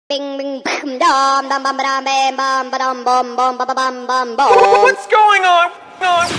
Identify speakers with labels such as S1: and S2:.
S1: Bing bing bam dum bum bum bam bam bam bum bum bum bum bum bum bum.
S2: What's going on?